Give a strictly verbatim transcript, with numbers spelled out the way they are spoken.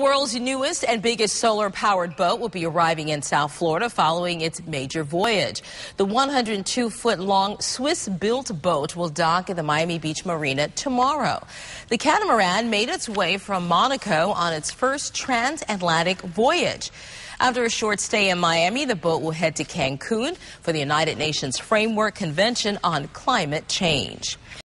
world's newest and biggest solar-powered boat will be arriving in South Florida following its major voyage. The one hundred two foot long Swiss-built boat will dock at the Miami Beach Marina tomorrow. The catamaran made its way from Monaco on its first transatlantic voyage. After a short stay in Miami, the boat will head to Cancun for the United Nations Framework Convention on Climate Change.